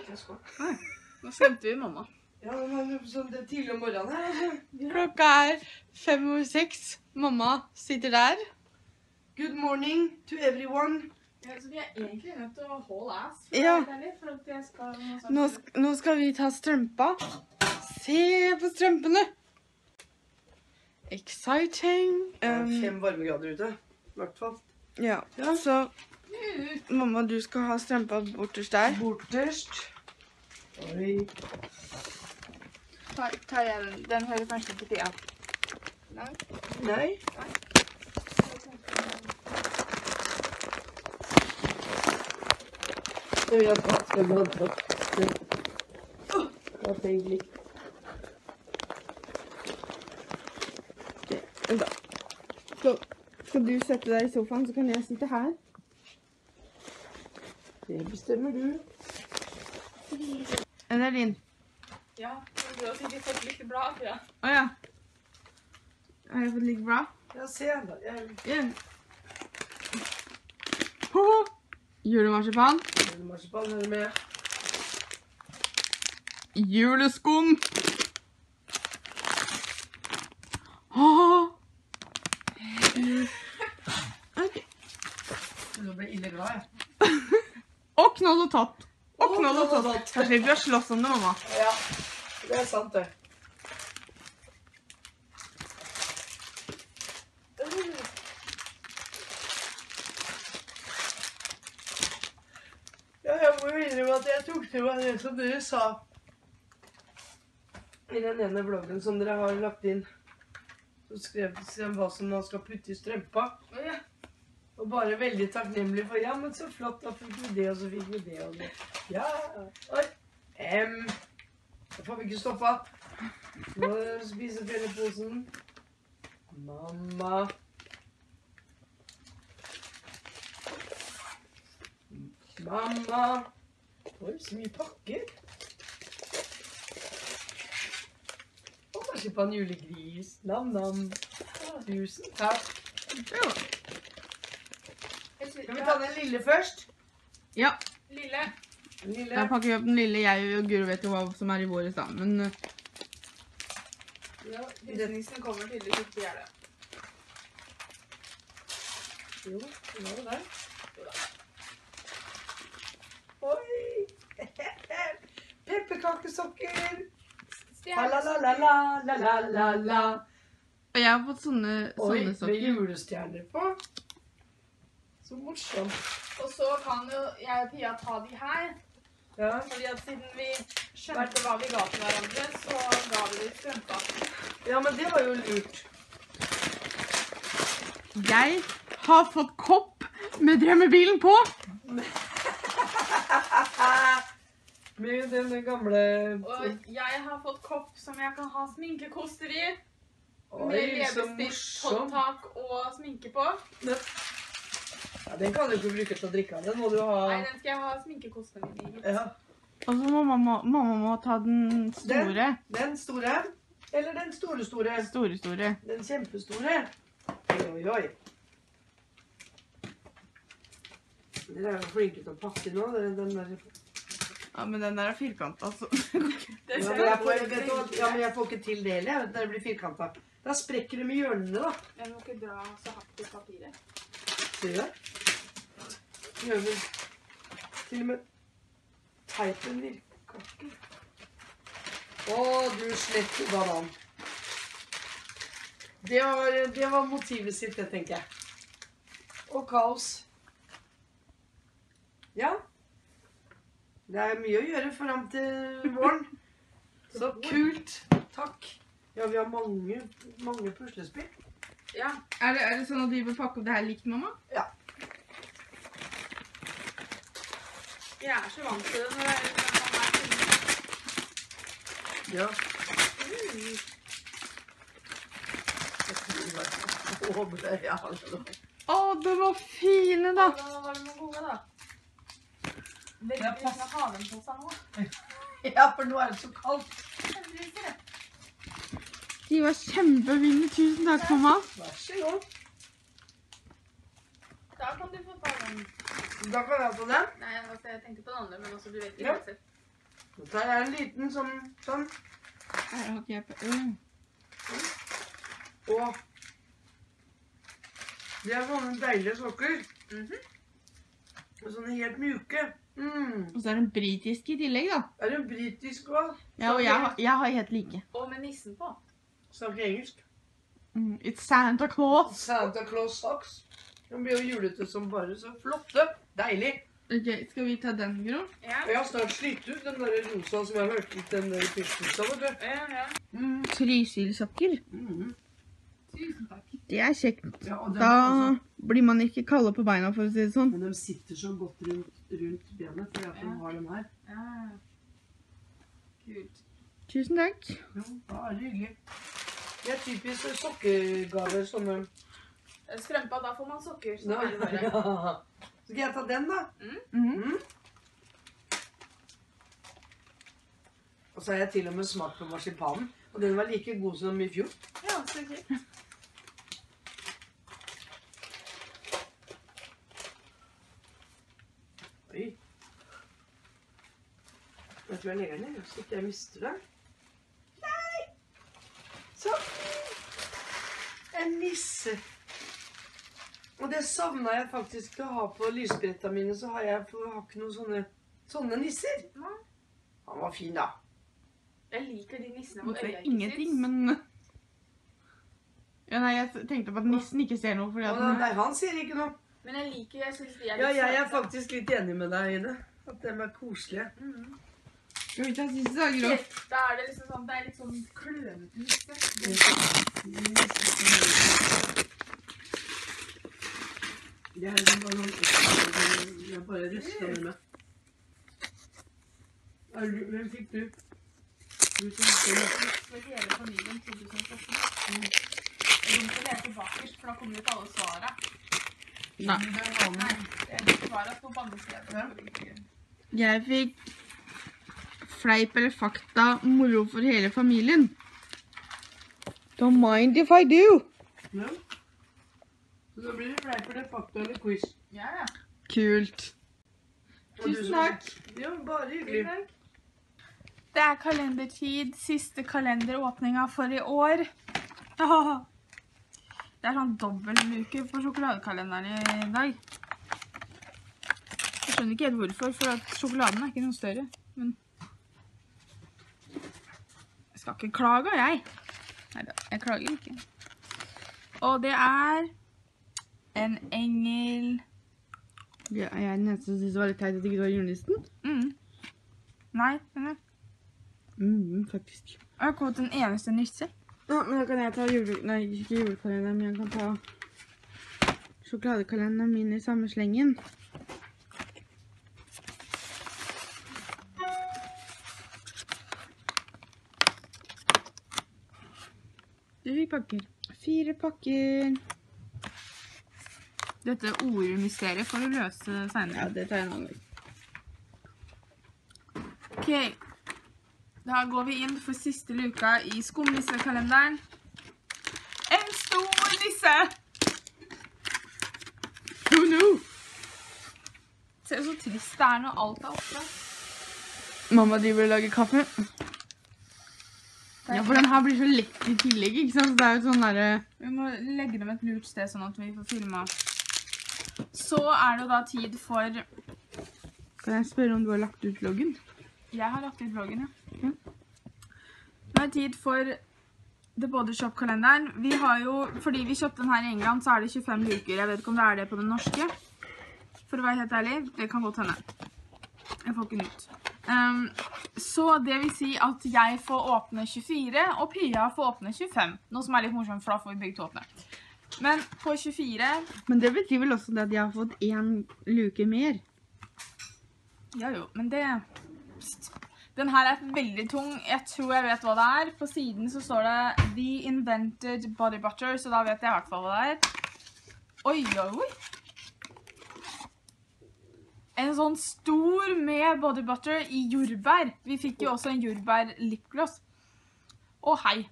ikke skål. Nei, nå stemte vi mamma. Ja, men sånn det er tidlig om morgenen her, altså. Klokka er 5:06. Mamma sitter der. Good morning to everyone. Ja, så vi er egentlig nødt til å holde ass. Ja. For at jeg skal... Nå skal vi ta strømpa. Se på strømpene. Exciting. 5 varmegrader ute, i hvert fall. Ja, så mamma, du skal ha strømpa borterst der. Borterst. Oi. Tar jeg den? Den hører kanskje ikke til, ja. Nei. Vi har tatt den håndtatt. Hva tenker jeg? Da. Skal du sette deg i sofaen, så kan jeg sitte her. Det bestemmer du. Den er din. Ja, du har sikkert fått like bra, ja. Åja. Har jeg fått like bra? Ja, se da. Ja. Hoho! Julemarsipan. Julemarsipan er med. Juleskum. Haha. Ok. Nå ble jeg ille glad, jeg. Og knoll og tatt. Og knoll og tatt. Jeg slipper å slåss om det, mamma. Ja, det er sant det. Ja, jeg må jo innrømme at jeg tok til meg det som dere sa i den ene vloggen som dere har lagt inn. Så skrev dere hva som man skal putte i strømpa. Og bare veldig takknemlig for, ja, men så flott, da fikk vi det, og så fikk vi det, og det. Ja, oi. Da får vi ikke stoppa. Nå spiser fjelleposen. Mamma. Mamma. Oi, så mye pakker. Og kanskje på en julegris. Nam-nam. Tusen takk. Jo. Skal vi ta den lille først? Ja. Lille. Den lille. Da pakker vi opp den lille. Jeg og Guro vet jo hva som er i våre da, men... Ja, Disneysen kommer tydeligvis ikke til å gjøre det. Jo, det var det der. Oi! Pepperkakesokker! La-la-la-la-la-la-la-la. Og jeg har fått sånne Oi, med sokker. julestjerner på. Så morsomt. Og så kan jo jeg og Pia ta de her. Ja. Fordi at siden vi skjønte hva vi ga til hverandre, så ga vi de strømpa. Ja, men det var jo lurt. Jeg har fått kopp med drømmebilen på. Med denne gamle... Og jeg har fått kopp som jeg kan ha sminkekoster i. Oi, Med så leppestift, morsomt. håndtak og sminke på. Ja, den kan du ikke bruke til å drikke av. Den må du ha... Nei, den skal jeg ha sminkekostene mine i. Ja. Og så må mamma ta den store. Den store. Eller den store. Store. Den kjempestore. Oi, oi. Dere er jo flinke til å pakke nå. Den der... Ja, men den der er firkant, altså. Ja, men jeg får ikke til det heller, når det blir firkantet. Da sprekker de i hjørnene, da. Jeg må ikke dra så hardt i papiret. Ser du det? Gjør vel til og med teipen virker ikke. Å, du slette banan. Det var motivet sitt, det tenker jeg. Og kaos. Ja. Det er mye å gjøre frem til våren. Så kult. Takk. Ja, vi har mange puslespill. Ja. Er det sånn at vi vil pakke opp det her likt, mamma? Ja. Jeg er så vant til det når jeg er Ja. Å, det var fine, da. Da var det noen gode, da. Veldig Ja, fint å ha dem på seg nå. Ja, for nå er det så kaldt. De var kjempefine. Tusen takk, mamma. Vær så god. Da kan du få ta den. Da kan jeg få den. Nei, altså, jeg tenkte på den andre, men også du vet Ja. ikke helt selv. Nå tar jeg en liten sånn. Her har ikke jeg på. Og det er sånne deilige sokker. Og sånne helt mjuke. Og så er den britisk i tillegg, da. Er det britisk også? Ja, og jeg har helt like. Og med nissen på. Snakker engelsk. It's Santa Claus. Santa Claus socks. Den blir jo julete som bare så flotte. Deilig. Ok, skal vi ta den, Gro? Ja. Og jeg har snart slitt ut den der rosa som jeg hørte ut den der pystelsa, vet du. Ja. Trysilsokker. Tusen takk. Det er kjekt. Ja, og den, Da altså, blir man ikke kalde på beina, for å si det sånn. men de sitter så godt rundt benet, fordi at de har dem her. Ja. Kult. Tusen takk. Ja, bare hyggelig. Det er typisk sokkegaver, sånne. Strømpa, da får man sokker. Så Ja. veldig bare. Skal jeg ta den, da? Og så har jeg til og med smakt på marsipanen, og den var like god som i fjor. Ja, så kult. Oi. Jeg tror jeg legger den ned, så ikke jeg mister det. Nei! Så. En nisse. Og det savner jeg faktisk å ha på lysbrettene mine, så har jeg ikke noen sånne nisser. Ja. Han var fin, da. Jeg liker de nissene Det hvor øya er ikke ingenting, syns. men... Ja, nei, jeg tenkte på at nissen ikke ser noe, fordi at den... Nei, han sier ikke noe. Men jeg synes de er Ja, litt jeg er søte. faktisk litt enig med deg i det. At de er koselige. Skal vi ta siste dag, Gro? Da er det liksom sånn, det er litt sånn klønete nisse. Det er liksom bare noen ekstra. Jeg bare røster med meg. Hvem fikk du? Du som For hele familien 2017. Jeg kommer til å lese bakerst, for da kommer jo ikke alle svaret. Nei. Nei, svaret står på andre steder. Jeg fikk fleip eller fakta moro for hele familien. Don't mind if I do. Ja. Så da blir det fleip eller fakta eller quiz. Ja. Kult. Og du Tusen som- takk. Ja, bare hyggelig. Det er kalendertid, siste kalenderåpninga for i år. Det er sånn dobbeltluke på sjokoladekalenderen i dag. Jeg skjønner ikke helt hvorfor, for at sjokoladen er ikke noe større. Men jeg skal ikke klage, jeg. Neida, jeg klager ikke. Og det er en engel. Ja, jeg er den eneste som synes det var litt teit at det ikke var julenissen. Nei, men Faktisk. jeg har ikke fått den eneste nisse. Ja, men da kan jeg ta nei, ikke julekalenderen, men jeg kan ta sjokoladekalenderen min i samme slengen. Du fikk pakker. 4 pakker. Dette ordmysteriet får du løse senere. Ja, det tar jeg en annen gang. Ok, da går vi inn for siste luka i skumnissekalenderen. En stor nisse! Oh no! Se så trist det er når alt er oppe. Mamma driver og lager kaffe. Ja, for den her blir så lett i tillegg, ikke sant? Så det er jo sånn der... Vi må legge dem et lurt sted sånn at vi får filmet. Så er det jo da tid for... Kan jeg spørre om du har lagt ut vloggen? Jeg har lagt ut vloggen, ja. Nå er det tid for The Body Shop-kalenderen. Vi har jo, fordi vi kjøpte den her i England, så er det 25 luker. Jeg vet ikke om det er det på den norske. For å være helt ærlig, det kan godt hende. Jeg får ikke den ut. Så det vil si at jeg får åpne 24, og Pia får åpne 25. Noe som er litt morsomt, for da får vi begge to åpne. Men på 24... Men det betyr vel også det at jeg har fått 1 luke mer. Ja jo, men det... Psst. Den her er veldig tung. Jeg tror jeg vet hva det er. På siden så står det The Invented Body Butter, så da vet jeg i hvert fall hva det er. Oi, oi, oi. En sånn stor med body butter i jordbær. Vi fikk jo også en jordbær lipgloss. Å, hei.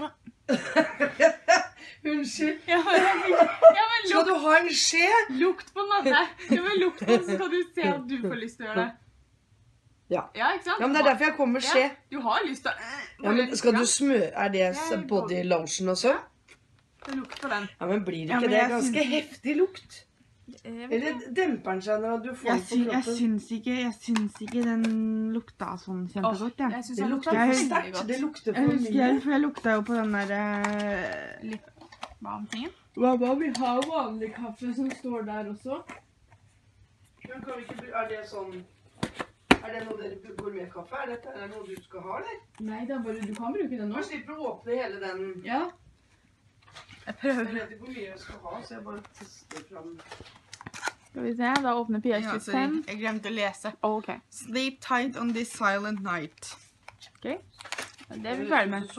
Unnskyld. Ja, men Skal du ha en skje? lukt på den andre. Ja, men lukt på den, så skal du se at du får lyst til å gjøre det. Ja. Ja, ikke sant? Ja, men det er derfor jeg kommer se. Du har lyst til Ja, men skal du smøre? Er det body lotion også? Det lukter på den. Ja, men blir det Ja, ikke men det jeg ganske synes- heftig lukt? Eller demper den seg når du får den på Jeg kroppen? syns ikke den lukta sånn kjempegodt, jeg. Jeg synes Det den lukter lukter for veldig sterkt. godt. Det lukter Jeg for husker mye. for jeg lukta jo på den der Hva om tingen? Hva, vi har jo vanlig kaffe som står der også. Men kan vi ikke, er det sånn... Er det noe dere gourmetkaffe? Er dette noe du skal ha, eller? Nei, det er bare, du kan bruke den Nå nå. slipper du å åpne hele den. Ja. Jeg Jeg prøver. vet ikke hvor mye jeg skal ha, så jeg bare tester frem. Skal vi se, da åpner Pia Ja, 25. jeg glemte å lese. Ok. Sleep tight on this silent night. Det er vi ferdig med.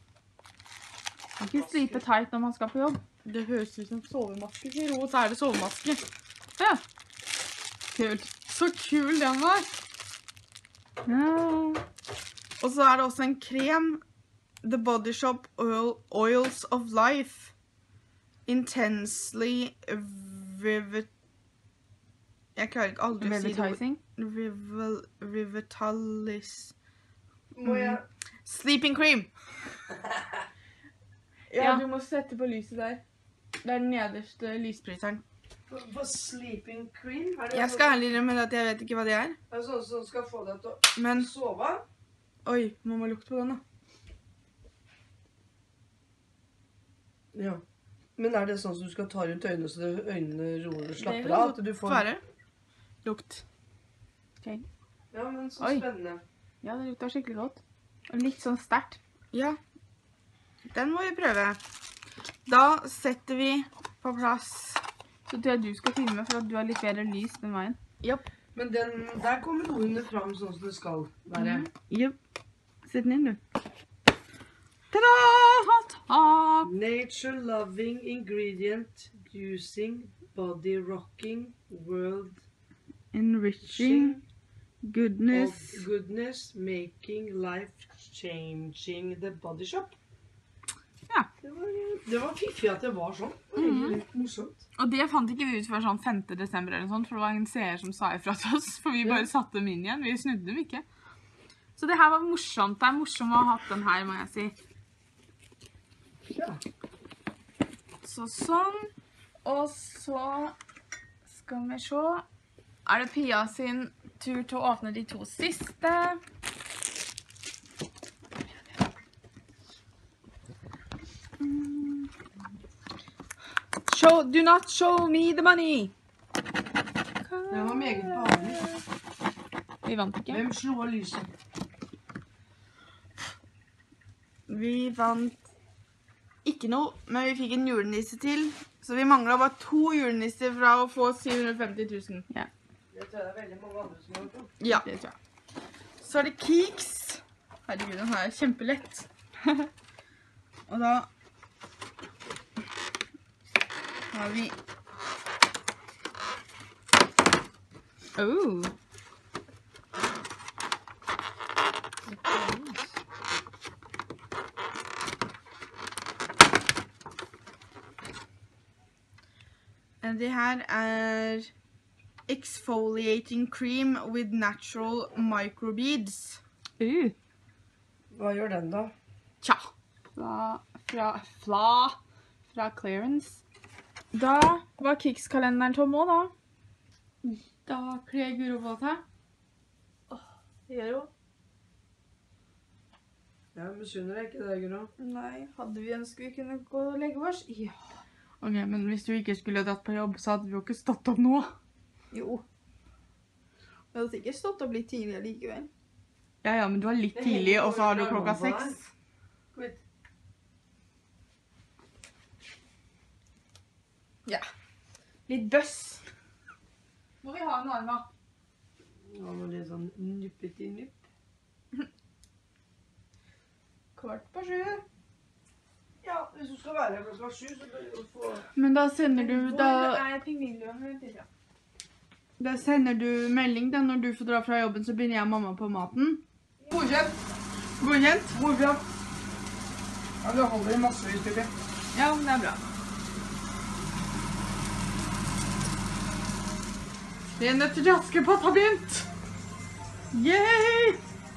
Ikke slipe tight når man skal på jobb. Det høres ut som sovemaske, sier hun, så er det sovemaske. Ja. Kult. Så kul den var. Ja. Og så er det også en krem. The Body Shop Oils of Life. Intensely Jeg klarer ikke aldri å si det. Revitizing. Revitalis. Må jeg... Sleeping cream. Ja. Du må sette på lyset der. Det er den nederste lysbryteren. For sleeping cream? Er det Jeg skal ærlig med at jeg vet ikke hva det er. Er det sånn som skal få deg til å Men, sove? oi, må man lukte på den da. Ja. Men er det sånn som du skal ta rundt øynene så øynene roer og slapper Det av? kan At du får... være. Lukt. Ja, men så Oi. spennende. Ja, det lukter skikkelig godt. Og litt sånn sterkt. Ja. Den må vi prøve. Da setter vi på plass. Så tror jeg du skal filme for at du har litt bedre lys den veien. Jopp. Men den, der kommer ordene fram sånn som det skal være. Jopp. Sett den inn, du. Ta-da! Takk! Nature loving ingredient, using, body rocking, world Enriching. Goodness. of goodness, making life changing the body shop. Ja. Det var fiffig at det var sånn. Det var egentlig litt morsomt. Og det fant ikke vi ut før sånn 5. desember eller sånt, for det var en seer som sa ifra til oss, for vi bare satte dem inn igjen. Vi snudde dem ikke. Så det her var morsomt. Det er morsomt å ha hatt den her, må jeg si. Ja. Så sånn. Og så skal vi se. Er det Pia sin tur til å åpne de 2 siste? Do not show me the money! Det var meget vanlig. Vi vant ikke. Hvem slo av lyset? Vi vant ikke noe, men vi fikk en julenisse til. Så vi manglet bare 2 julenisser fra å få 750 000. Ja, Det tror jeg det er veldig mange andre som har gjort. Ja. det tror jeg. Så er det Keeks. Herregud, den her er kjempelett. Og da har vi Oh. Det her er exfoliating cream with natural microbeads. Hva gjør den da? Tja. Fra Clearance. Da var Kicks-kalenderen tom også, da. Da kler Guro på seg. Det gjør jo. Jeg misunner deg ikke det, Guro. Nei, hadde vi ønsket vi kunne gå og legge oss? Ja. Ok, men hvis du ikke skulle dratt på jobb, så hadde vi jo ikke stått opp nå. Jo. Vi hadde sikkert stått opp litt tidligere likevel. Ja, men du har litt tidlig, og så har du klokka 6. Kom hit. Ja. Litt bøss. Må vi ha en arm, da? Ja, men litt sånn nuppeti nupp. 6:15. Ja, hvis du skal være her klokka 7, så bør du få... Men da sender du, Hvor er pingvinløven til? da sender du melding da når du får dra fra jobben, så begynner jeg og mamma på maten. Godkjent! Godkjent? Godkjent! Ja, det holder i massevis, tykker jeg. Ja, det er bra. Vi er nødt til å Askepott har begynt. Yay!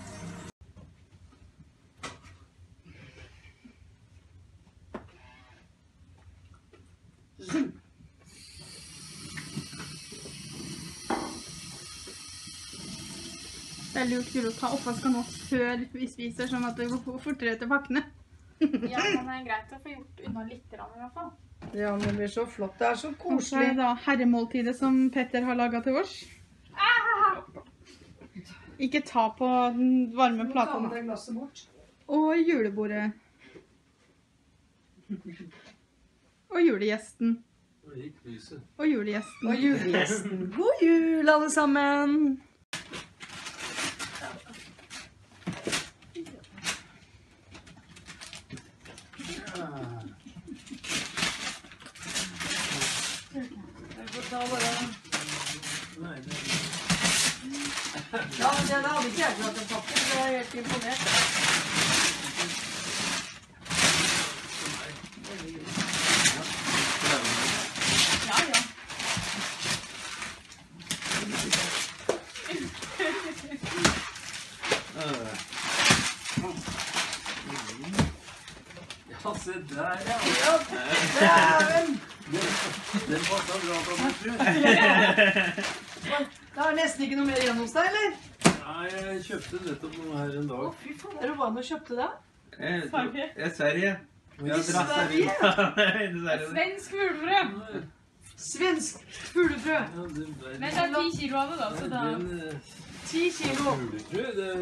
Det er lurt å ta oppvasken nå før vi spiser, sånn at det går fortere til pakkene. Ja, men det er greit å få gjort unna litt i hvert fall. Ja, men det blir så flott. Det er så Og så er koselig. det da herremåltidet som Petter har laget til oss. Ikke ta på den varme Ta plata med nå. det glasset bort. Og julebordet. Og julegjesten. Og julegjesten. Og julegjesten. God jul, alle sammen! Jeg får ta bare... Ja, det hadde ikke jeg klart å pakke. Det er helt imponert. Ja, ja. Ja, se der, ja. Ja, dæven! Den passet bra på meg, tror Det er nesten ikke noe mer igjen hos deg, eller? Nei, jeg kjøpte nettopp noe her en Å, dag. fy faen. Er du vant med å kjøpte det? Sverige. Sverige. Ja, Sverige? Sverige. Svensk fuglebrød. Svensk fuglefrø. Ja, det Men det er 10 kilo av det da, så da... 10 kilo. Fuglefrø, det...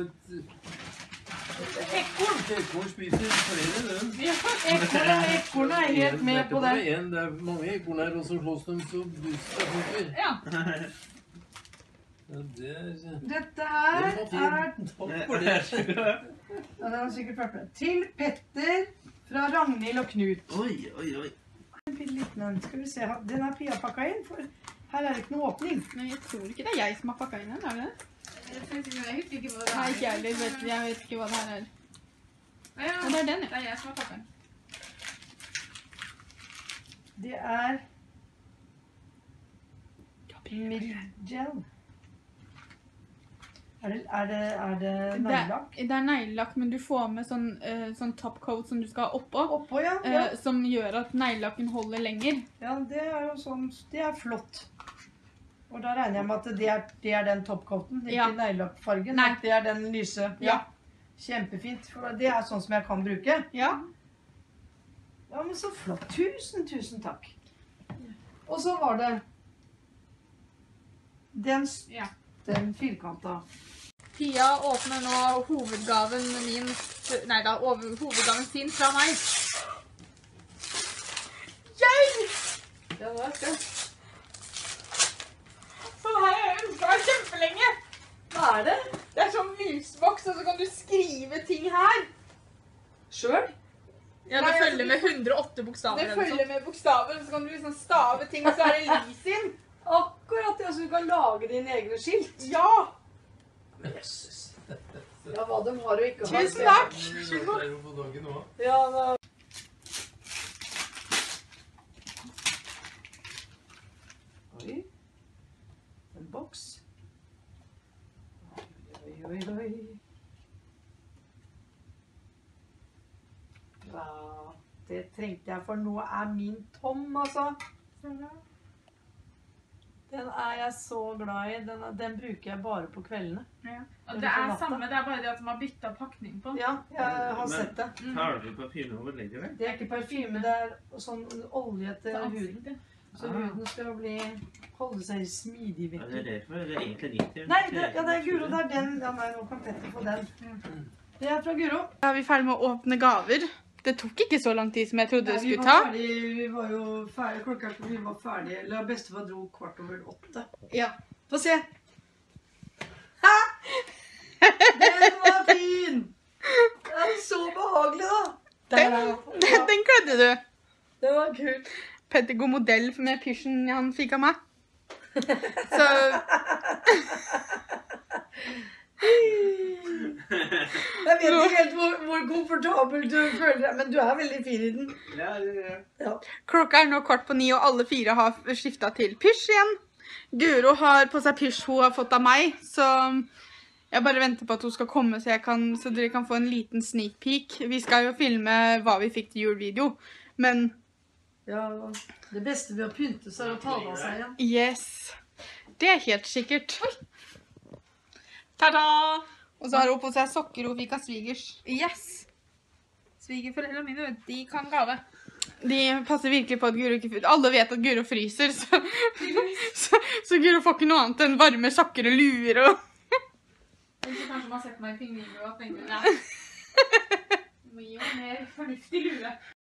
Ekorn. Ekorn spiser flere, den. Ja, Ekorn er helt med på det. Det er mange ekorn her, og så slåss de så busta funker. ja. Ja, det er... Dette her er... Takk for det. Ja, det har sikkert vært med. Til Petter fra Ragnhild og Knut. Oi, oi, oi. En bitte liten en. Skal vi se. Den er Pia pakket inn, for her er det ikke noe åpning. Nei, jeg tror ikke det er jeg som har pakket inn den, er det det? Jeg husker ikke hva det Nei, er. ikke jeg heller. Jeg vet ikke hva det her er. Ja, Ja, det er den, ja. det er jeg som har pakket den. Det er... Milgel. Er det neglelakk? Det er neglelakk, men du får med sånn top coat som du skal ha oppå. Oppå, ja. Ja. Som gjør at neglelakken holder lenger. Ja, det er jo sånn... Det er flott. Og da regner jeg med at det er den toppcoaten, ikke Ja. neglelakkfargen. Nei. At det er den lyse. Ja. Kjempefint. For det er sånn som jeg kan bruke. Ja. Ja, men så flott. Tusen takk. Og så var det Ja. den firkanta. Pia åpner nå hovedgaven min, hovedgaven sin fra meg. Ja, det er det. Så her har jeg ønsket kjempelenge. Hva er det? Det er sånn musboks, og så kan du skrive ting her. Sjøl? Ja, det følger med 108 bokstaver. Det følger med bokstaver, så kan du liksom stave ting, og så er det lys inn. Akkurat det, så du kan lage dine egne skilt. Ja! Jesus. Ja, hva de har og ikke har. Tusen takk. Det er jo på dagen også. Ja, da. Oi. En boks. Oi. Ja, det trengte jeg, for nå er min tom, altså. Den er jeg så glad i. Den bruker jeg bare på kveldene. Ja. Og det er samme, det er bare det at man har byttet pakning på. Ja, jeg har sett det. Tar du parfyme over legger vel? Det er ikke parfyme, det er sånn olje til huden. Ansiktet. Så huden skal holde seg smidig, Ja, vet det er du. derfor. Det er egentlig 90. Nei, det er Guro, det er den. Ja, nei, nå kan Petter få den. Det er fra Guro. Da er vi ferdig med å åpne gaver. Det tok ikke så lang tid som jeg trodde det Nei, skulle ta. vi var jo ferdige, vi var ferdige, eller bestefar dro 8:15. Ja. Få se. Hæ? Den var fin! Det er så behagelig, da. Den klødde du. Det var kult. Petter god modell med pysjen han fikk av meg. Så Jeg vet ikke helt hvor komfortabel du føler deg, men du er veldig fin i den. Ja. Ja. klokka er nå 8:15, og alle fire har skiftet til pysj igjen. Guro har på seg pysj hun har fått av meg, så Jeg bare venter på at hun skal komme, så dere kan få en liten sneak peek. Vi skal jo filme hva vi fikk til julevideo, men... Ja, det beste ved å pynte seg er å ta det av seg igjen. Yes. Det er helt sikkert. Ta-da! Og så har hun på seg sokker hun fikk av svigers. Yes! Svigerforeldrene mine, vet du, de kan gave. De passer virkelig på at Guro ikke... Alle vet at Guro fryser, så Guro får ikke noe annet enn varme sokker og luer og... Eller så kanskje man setter meg i pingvinen og tenker, nei. Du må gi meg mer fornuftig lue.